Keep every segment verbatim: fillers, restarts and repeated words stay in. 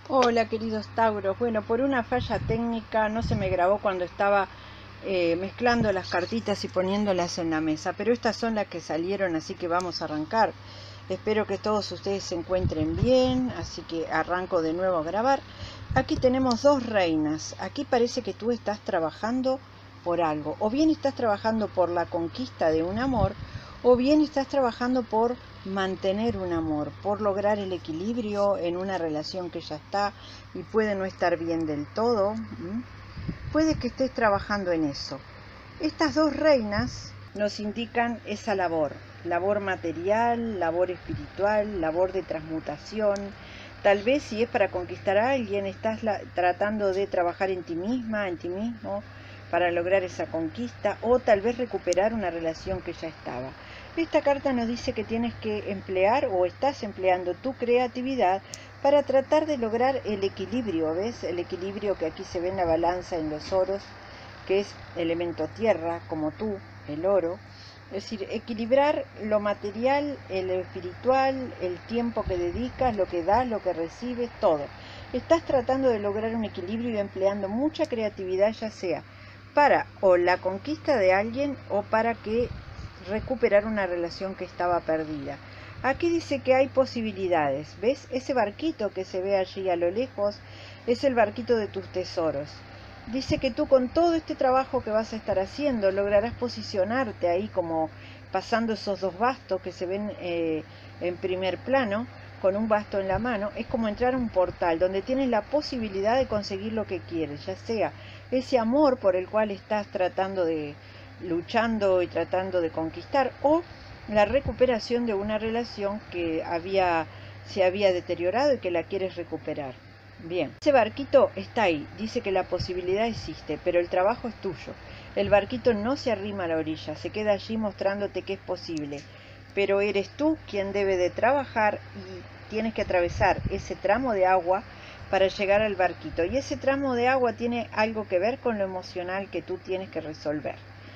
Hola queridos Tauros, bueno, por una falla técnica no se me grabó cuando estaba eh, mezclando las cartitas y poniéndolas en la mesa, pero estas son las que salieron, así que vamos a arrancar. Espero que todos ustedes se encuentren bien, así que arranco de nuevo a grabar. Aquí tenemos dos reinas. Aquí parece que tú estás trabajando por algo, o bien estás trabajando por la conquista de un amor, o bien estás trabajando por mantener un amor, por lograr el equilibrio en una relación que ya está y puede no estar bien del todo. ¿Mm? Puede que estés trabajando en eso. Estas dos reinas nos indican esa labor, labor material, labor espiritual, labor de transmutación. Tal vez si es para conquistar a alguien, estás la, tratando de trabajar en ti misma, en ti mismo, para lograr esa conquista, o tal vez recuperar una relación que ya estaba. Esta carta nos dice que tienes que emplear o estás empleando tu creatividad para tratar de lograr el equilibrio, ¿ves? El equilibrio que aquí se ve en la balanza, en los oros, que es elemento tierra, como tú, el oro. Es decir, equilibrar lo material, el espiritual, el tiempo que dedicas, lo que das, lo que recibes, todo. Estás tratando de lograr un equilibrio y empleando mucha creatividad, ya sea para o la conquista de alguien o para que recuperar una relación que estaba perdida. Aquí dice que hay posibilidades. ¿Ves? Ese barquito que se ve allí a lo lejos es el barquito de tus tesoros. Dice que tú con todo este trabajo que vas a estar haciendo lograrás posicionarte ahí como pasando esos dos bastos que se ven eh, en primer plano con un basto en la mano. Es como entrar a un portal donde tienes la posibilidad de conseguir lo que quieres, ya sea ese amor por el cual estás tratando de luchando y tratando de conquistar, o la recuperación de una relación que había se había deteriorado y que la quieres recuperar. Bien, ese barquito está ahí, dice que la posibilidad existe, pero el trabajo es tuyo. El barquito no se arrima a la orilla, se queda allí mostrándote que es posible, pero eres tú quien debe de trabajar y tienes que atravesar ese tramo de agua para llegar al barquito. Y ese tramo de agua tiene algo que ver con lo emocional que tú tienes que resolver.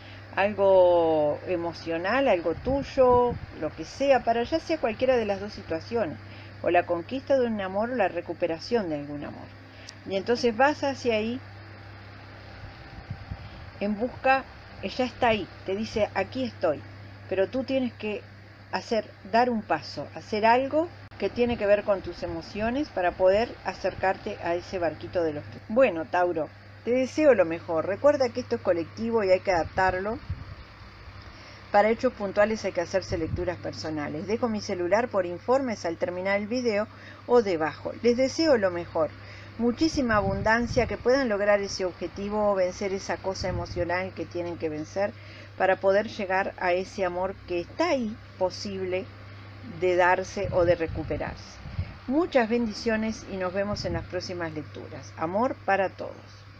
Algo emocional, algo tuyo, lo que sea, para ya sea cualquiera de las dos situaciones, o la conquista de un amor o la recuperación de algún amor. Y entonces vas hacia ahí en busca, ella está ahí, te dice aquí estoy, pero tú tienes que hacer, dar un paso, hacer algo que tiene que ver con tus emociones para poder acercarte a ese barquito de los tuyos. Bueno, Tauro, te deseo lo mejor. Recuerda que esto es colectivo y hay que adaptarlo. Para hechos puntuales hay que hacerse lecturas personales. Dejo mi celular por informes al terminar el video o debajo. Les deseo lo mejor. Muchísima abundancia, que puedan lograr ese objetivo, vencer esa cosa emocional que tienen que vencer para poder llegar a ese amor que está ahí posible de darse o de recuperarse. Muchas bendiciones y nos vemos en las próximas lecturas. Amor para todos.